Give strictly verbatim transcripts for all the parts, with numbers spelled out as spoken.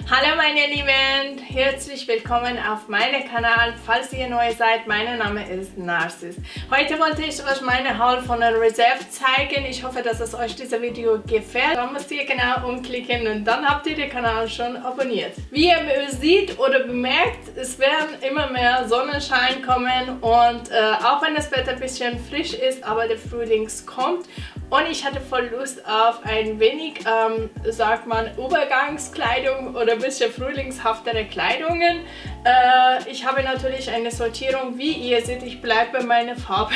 Hallo meine Lieben, herzlich willkommen auf meinem Kanal. Falls ihr neu seid, mein Name ist Narcis. Heute wollte ich euch meine Haul von der Reserve zeigen. Ich hoffe, dass es euch dieses Video gefällt. Dann müsst ihr genau umklicken und dann habt ihr den Kanal schon abonniert. Wie ihr seht oder bemerkt, es werden immer mehr Sonnenschein kommen und äh, auch wenn das Wetter ein bisschen frisch ist, aber der Frühling kommt. Und ich hatte voll Lust auf ein wenig, ähm, sagt man, Übergangskleidung oder ein bisschen frühlingshaftere Kleidungen. Äh, ich habe natürlich eine Sortierung, wie ihr seht, ich bleibe bei meiner Farbe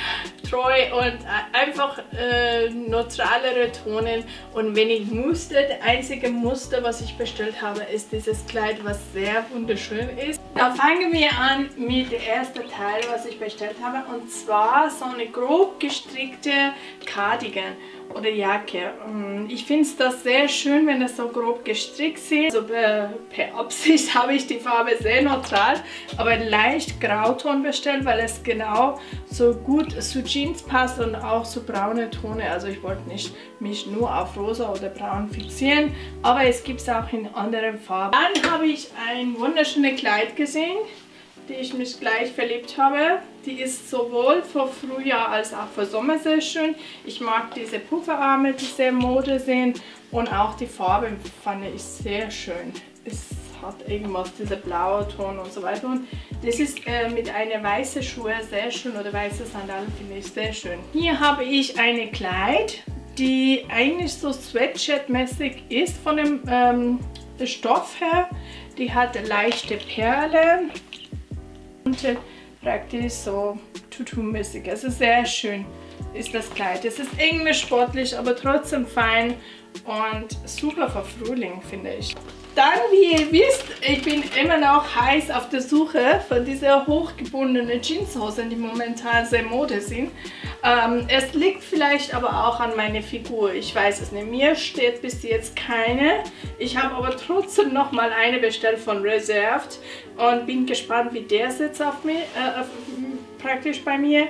treu und einfach äh, neutralere Tonen und wenig Muster. Das einzige Muster, was ich bestellt habe, ist dieses Kleid, was sehr wunderschön ist. Da fangen wir an mit dem ersten Teil, was ich bestellt habe, und zwar so eine grob gestrickte Cardigan oder Jacke. Ich finde das sehr schön, wenn es so grob gestrickt ist. Also per, per Absicht habe ich die Farbe sehr neutral, aber leicht Grauton bestellt, weil es genau so gut zu Jeans passt und auch zu braune Tone. Also ich wollte nicht mich nur auf rosa oder braun fixieren, aber es gibt es auch in anderen Farben. Dann habe ich ein wunderschönes Kleid gesehen, die ich mich gleich verliebt habe. Die ist sowohl für Frühjahr als auch für Sommer sehr schön. Ich mag diese Pufferarme, die sehr Mode sind, und auch die Farbe fand ich sehr schön. Es hat irgendwas, dieser blaue Ton und so weiter. Und das ist äh, mit einer weißen Schuhe sehr schön, oder weiße Sandalen finde ich sehr schön. Hier habe ich eine Kleid, die eigentlich so Sweatshirt-mäßig ist von dem ähm, Stoff her. Die hat leichte Perlen und praktisch so Tutu-mäßig. Also sehr schön ist das Kleid. Es ist irgendwie sportlich, aber trotzdem fein und super für Frühling, finde ich. Dann, wie ihr wisst, ich bin immer noch heiß auf der Suche von dieser hochgebundenen Jeanshosen, die momentan sehr Mode sind. Ähm, es liegt vielleicht aber auch an meiner Figur, ich weiß es nicht. Mir steht bis jetzt keine. Ich habe aber trotzdem noch mal eine bestellt von Reserved und bin gespannt, wie der sitzt auf mir, äh, auf, praktisch bei mir.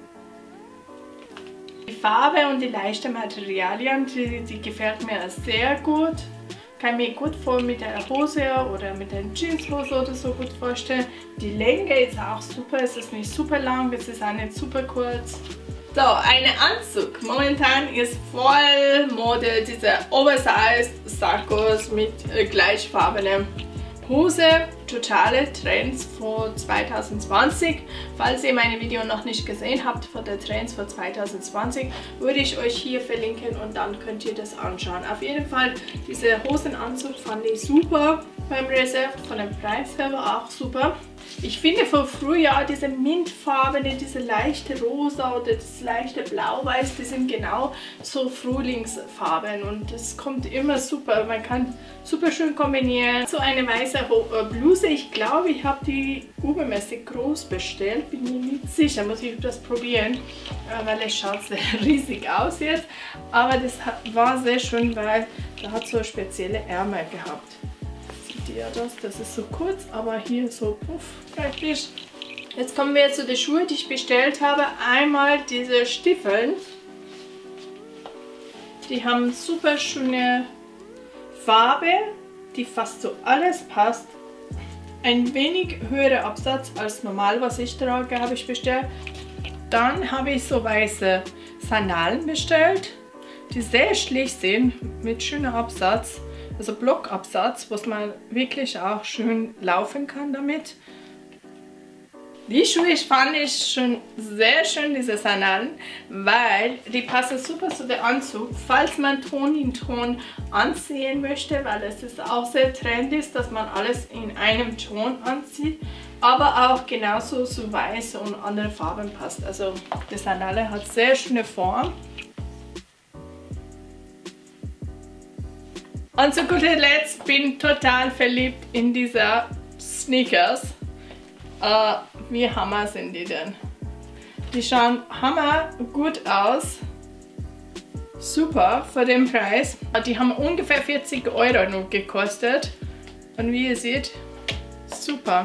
Die Farbe und die leichte Materialien, die, die gefällt mir sehr gut. Kann mir gut vor mit der Hose oder mit der Jeanshose oder so gut vorstellen. Die Länge ist auch super, es ist nicht super lang, es ist auch nicht super kurz. So, ein Anzug. Momentan ist voll Mode diese Oversized Sakkos mit äh, gleichfarbener Hose. Totale Trends für zwanzig zwanzig. Falls ihr meine Video noch nicht gesehen habt von der Trends für zwanzig zwanzig, würde ich euch hier verlinken und dann könnt ihr das anschauen. Auf jeden Fall, dieser Hosenanzug fand ich super beim Reserve, von dem Preis her war auch super. Ich finde für Frühjahr diese Mintfarbene, diese leichte Rosa oder das leichte Blau-Weiß, die sind genau so Frühlingsfarben und das kommt immer super. Man kann super schön kombinieren. So eine weiße Bluse, ich glaube, ich habe die übermäßig groß bestellt, bin mir nicht sicher, muss ich das probieren, weil es schaut sehr riesig aus jetzt. Aber das war sehr schön, weil da hat so spezielle Ärmel gehabt. Ja, das, das ist so kurz, aber hier so puff praktisch. Jetzt kommen wir zu den Schuhen, die ich bestellt habe. Einmal diese Stiefeln. Die haben super schöne Farbe, die fast so alles passt. Ein wenig höherer Absatz als normal, was ich trage, habe ich bestellt. Dann habe ich so weiße Sandalen bestellt, die sehr schlicht sind, mit schönem Absatz. Also Blockabsatz, wo man wirklich auch schön laufen kann damit. Die Schuhe fand ich schon sehr schön, diese Sandalen, weil die passen super zu dem Anzug, falls man Ton in Ton anziehen möchte, weil es ist auch sehr trendy, dass man alles in einem Ton anzieht, aber auch genauso zu weiß und andere Farben passt. Also die Sandale hat sehr schöne Form. Und zu guter Letzt bin ich total verliebt in diese Sneakers. Uh, wie Hammer sind die denn? Die schauen hammer gut aus. Super für den Preis. Die haben ungefähr vierzig Euro nur gekostet. Und wie ihr seht, super.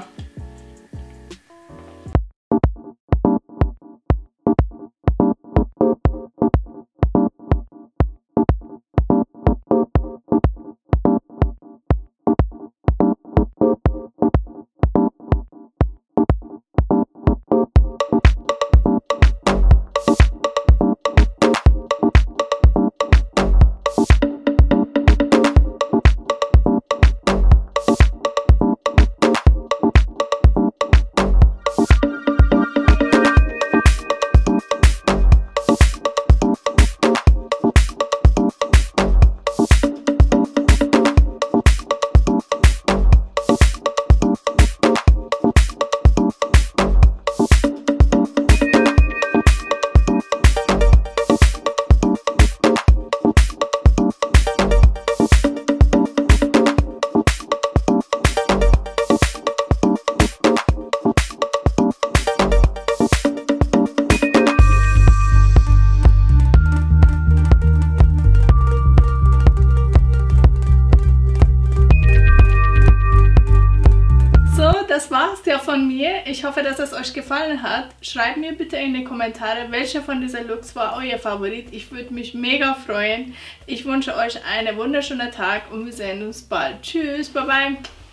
von mir. Ich hoffe, dass es euch gefallen hat. Schreibt mir bitte in die Kommentare, welcher von diesen Looks war euer Favorit. Ich würde mich mega freuen. Ich wünsche euch einen wunderschönen Tag und wir sehen uns bald. Tschüss, bye bye.